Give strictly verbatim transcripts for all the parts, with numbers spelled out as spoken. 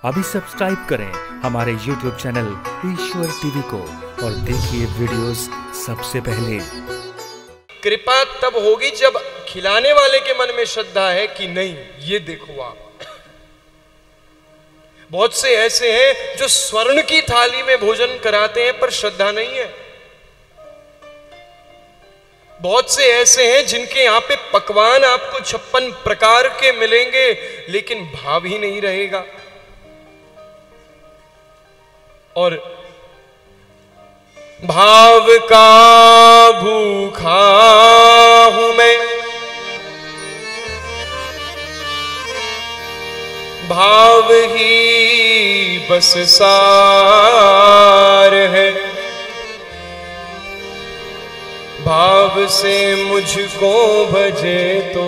अभी सब्सक्राइब करें हमारे यूट्यूब चैनल ईश्वर टीवी को और देखिए वीडियोस सबसे पहले। कृपा तब होगी जब खिलाने वाले के मन में श्रद्धा है कि नहीं, ये देखो आप। बहुत से ऐसे हैं जो स्वर्ण की थाली में भोजन कराते हैं पर श्रद्धा नहीं है। बहुत से ऐसे हैं जिनके यहां पे पकवान आपको छप्पन प्रकार के मिलेंगे लेकिन भाव ही नहीं रहेगा। और भाव का भूखा हूं मैं, भाव ही बस सार है, भाव से मुझको भजे तो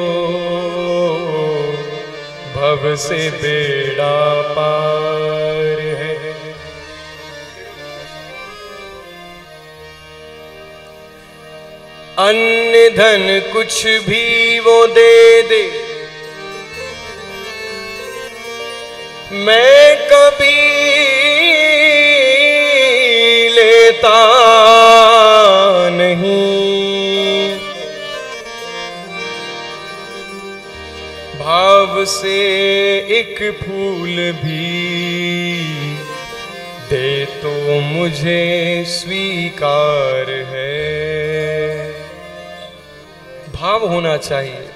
भव से बेड़ा पार है। अन्न धन कुछ भी वो दे दे, मैं कभी लेता नहीं, भाव से एक फूल भी दे तो मुझे स्वीकार है। भाव होना चाहिए।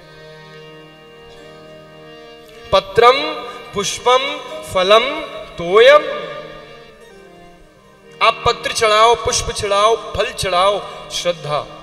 पत्रम पुष्पम फलम तोयम, आप पत्र चढ़ाओ, पुष्प चढ़ाओ, फल चढ़ाओ, श्रद्धा।